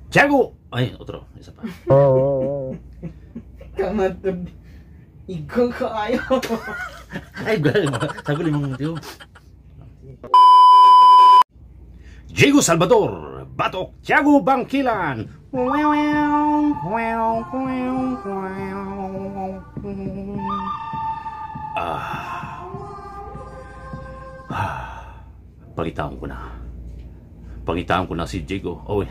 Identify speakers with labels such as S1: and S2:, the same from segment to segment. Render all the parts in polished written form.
S1: Tiago! Ay, otro. Isa pa.
S2: Kamatod. Ikaw ka ayaw.
S1: Ay, galing mo. Sabi limang tiyo. Diego Salvador, Batok, Tiago Bangkilan. Pangitaan ko na. Pangitaan ko na si Diego. Oh,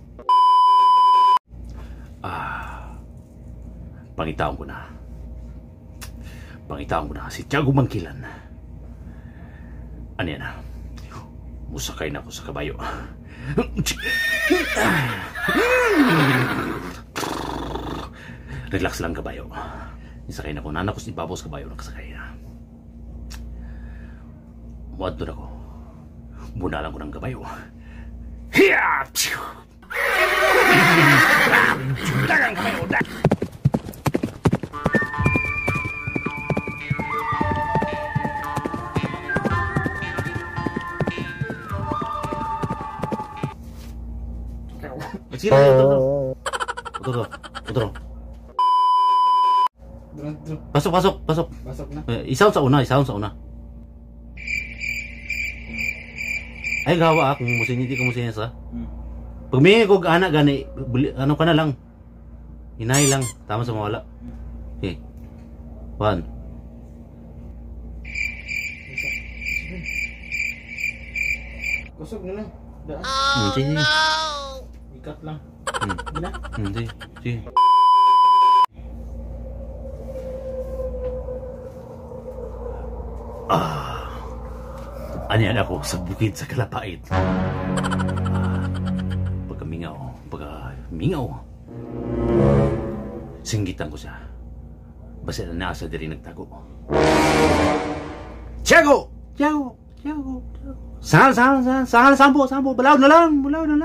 S1: pangitaan ko na. Pangitaan ko na si Tiago Bangkilan. Ano yan? Musakay na ako sa kabayo. Relax lang kabayo. Nisakay na ako. Nanak ko si Babos kabayo. Nakasakay na. Muad doon ako. Bunalan ko ng kabayo. Hiya! Dagang kabayo. Sige, otro. Pasok.
S2: Pasok na.
S1: Isaon sa una. Ay, gawa kung musin hindi ka musin sa. Pag may ko anak gani, ano ka na lang. Hinay lang, tama sa mawala. Okay. 1.
S2: Kusog na lang.
S1: Sige.
S2: Ikat lang. Gila?
S1: Sige. Anyan ako sa bukid sa Kalapait. Pagkamingaw. Singgitan ko siya. Basta na nasa diri nagtago. Tiago! Sahal, sampo. Balaw na lang.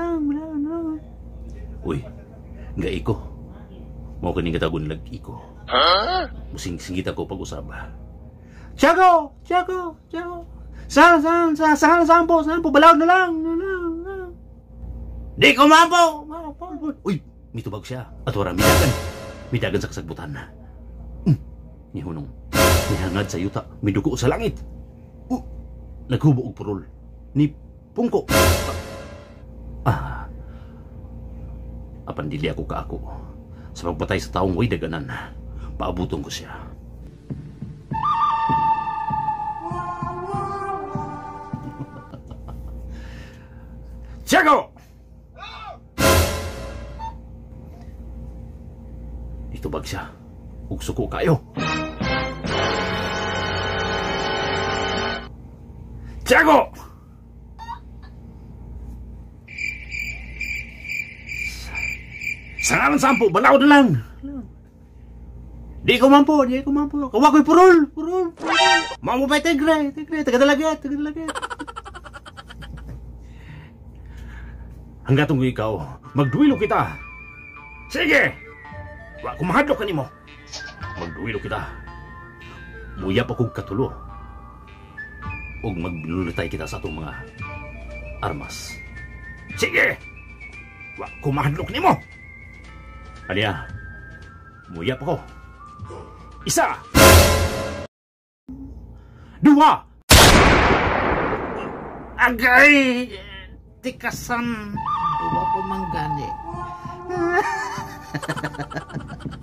S1: Uy, nga iko. Mau kaning katagon lag iko. Musing-singgit ako pag-usap. Tiago! Sahal, sampo. Balaw na lang. Di ko mampo. Uy, mitubag siya. At wala midagan sa kasagbutan. Nihunong. Nihangad sa yuta. Midugo sa langit. Naghubo og purol. Ni pungko. Apan dili ako kaako. Sa pagpatay sa taong way daganan. Paabutong ko siya. Tiago! Itubag siya. Ug suko kayo. Tiago! Sangalan sampo, balaw na lang. Di ko mampo. Kawa ko'y purol. Mamu pa'y tegre. Tagadalaget. Hanggatong ikaw, magduwilo kita. Sige! Wa kumahadlok ka nimo. Magduwilo kita. Muyap akong katulo. Ug magbinulutay kita sa atong mga armas. Sige! Wa kumahadlok nimo. Aliya, muyap ako. 1, 2. Agay! Tikasan.
S2: Uwa po manggani.